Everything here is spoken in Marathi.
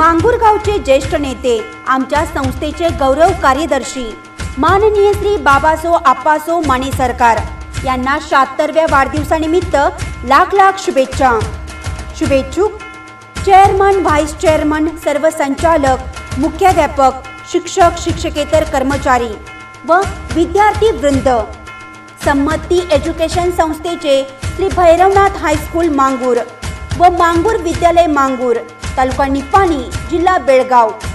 मांगूर गावचे ज्येष्ठ नेते, आमच्या संस्थेचे गौरव कार्यदर्शी माननीय श्री बाबासो आप्पासो माने सरकार यांना 76व्या वाढदिवसानिमित्त लाख लाख शुभेच्छा। शुभेच्छुक चेअरमन, व्हाइस चेअरमन, सर्व संचालक, मुख्याध्यापक, शिक्षक, शिक्षकेतर कर्मचारी व विद्यार्थी वृंद। सम्मती एज्युकेशन संस्थेचे श्री भैरवनाथ हायस्कूल मांगूर व मांगूर विद्यालय मांगूर, तालुका निपाणी, जिल्हा बेळगाव